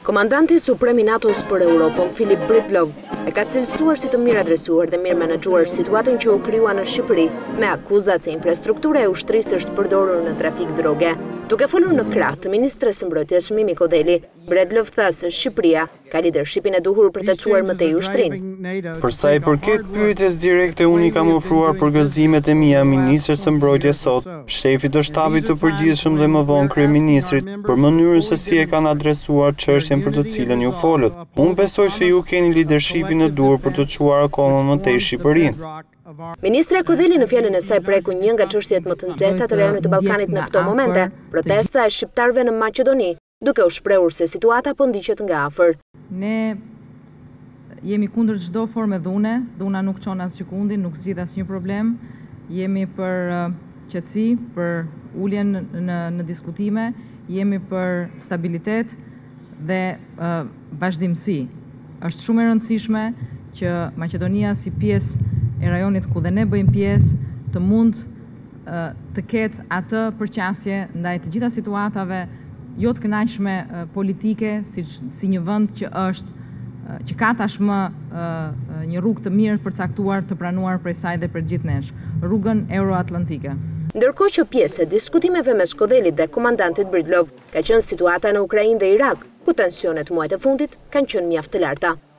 Komandanti suprem i NATO-s për Europën, Filip Breedlove, e ka cilësuar si të mirë adresuar dhe mirë menaxhuar situatën që u krijua në Shqipëri me akuzat se infrastruktura e ushtrisë është përdorur në trafik droge. Duke folur në krah të ministres së mbrojtjes Mimi Kodeli, Breedlove tha se Shqipëria ka leadershipin e duhur për të çuar më tej ushtrinë. Për sa i përket pyetjes direkte, unë i kam ofruar përgëzimet e mia ministres së mbrojtjes sot, shefit të shtabit të përgjithshëm dhe më vonë kryeministrit për mënyrën se si e kanë adresuar çështjen për të cilën ju folët. Unë besoj se ju keni leadershipin e duhur për të çuar akoma më tej Shqipërinë. Ministra Kodeli në fjalën e saj preku një nga çështjet më të nxehta të rajonit të Ballkanit në këto momente, protesta e shqiptarëve në Maqedoni, duke u shprehur se situata po ndiqet nga afër. Ne jemi kundër çdo forme dhune, dhuna nuk çon as sekondin, nuk zgjidh asnjë problem. Jemi për qetësi, për uljen në diskutime, jemi për stabilitet dhe vazhdimsi. Është shumë e rëndësishme që Maqedonia si pjesë e rajonit ku dhe ne bëjmë pjesë të mund të ketë atë përqasje ndaj të gjitha situatave jo të kënaqshme politike si një vend që ka tashmë një rrugë të mirë përcaktuar të pranuar prej saj dhe për gjithë nesh, rrugën euroatlantike. Ndërkohë që pjesë e diskutimeve mes Kodelit dhe komandantit Breedlove ka qenë situata në Ukrainë dhe Irak, ku tensionet muajt e fundit kanë qenë mjaft të larta.